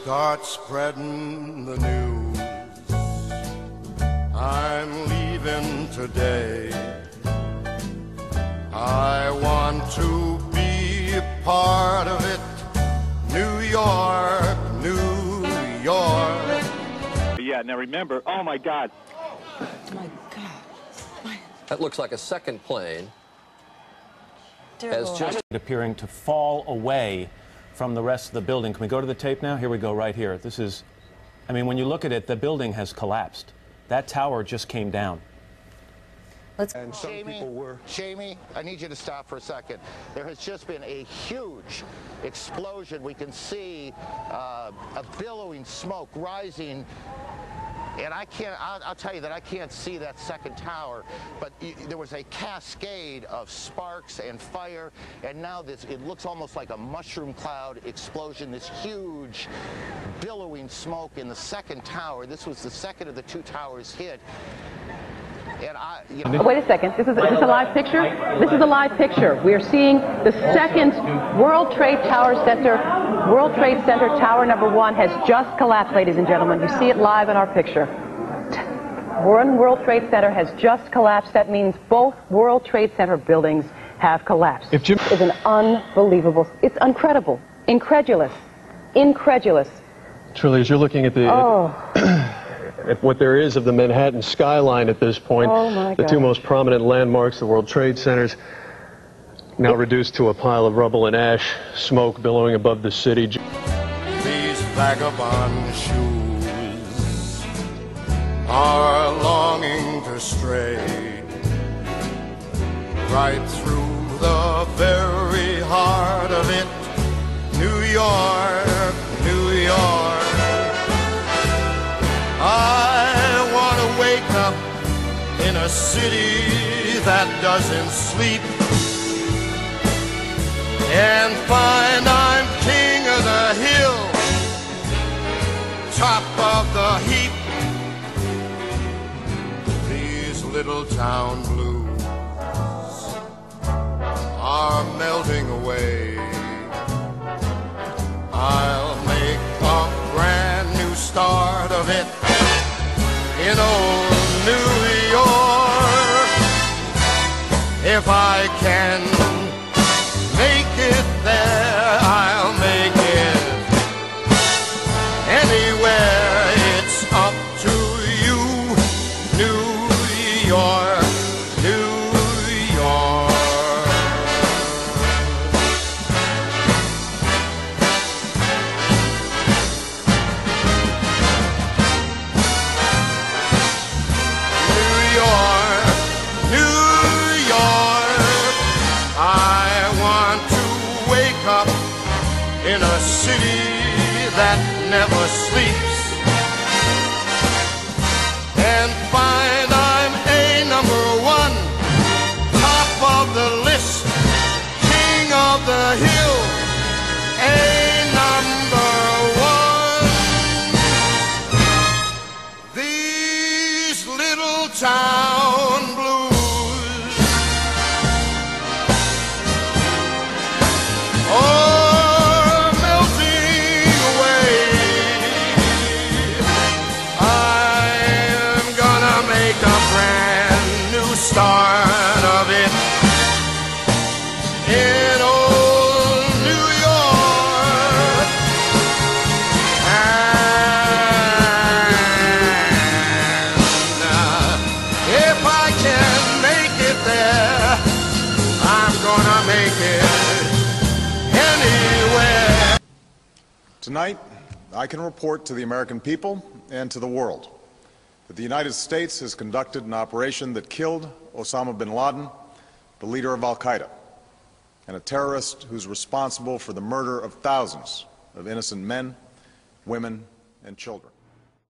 Start spreading the news. I'm leaving today. I want to be a part of it. New York, New York. Yeah, now remember, oh my God. Oh my God. That looks like a second plane. Terrible. Has just appearing to fall away from the rest of the building. Can we go to the tape now? Here we go, right here. This is, I mean, when you look at it, the building has collapsed. That tower just came down. And some people were. Jamie, I need you to stop for a second. There has just been a huge explosion. We can see a billowing smoke rising. And I'll tell you that I can't see that second tower, but there was a cascade of sparks and fire, and now it looks almost like a mushroom cloud explosion, this huge billowing smoke in the second tower. This was the second of the two towers hit. And wait a second. Is this a live picture? This is a live picture. We are seeing the second World Trade Center Tower number 1 has just collapsed, ladies and gentlemen. You see it live in our picture. One World Trade Center has just collapsed. That means both World Trade Center buildings have collapsed. It's an unbelievable, it's incredible, incredulous. Truly, as you're looking at at what there is of the Manhattan skyline at this point, the two most prominent landmarks, the World Trade Centers, now reduced to a pile of rubble and ash, smoke billowing above the city. These vagabond shoes are longing to stray right through the very heart of it. New York, New York. I want to wake up in a city that doesn't sleep and find I'm king of the hill, top of the heap. These little town blues are melting away. I'll make a brand new start of it in old New York. If I can make it there, I'll make it anywhere. It's up to you, New York, New York. New York, New York. I want to wake up in a city that never sleeps and find I'm #1, top of the list, king of the hill, #1. These little town blues are melting away. I'm gonna make a brand new start of it in old New York. And if I can make it there, I'm gonna make it anywhere. Tonight, I can report to the American people and to the world that the United States has conducted an operation that killed Osama bin Laden, the leader of al-Qaeda, and a terrorist who's responsible for the murder of thousands of innocent men, women, and children.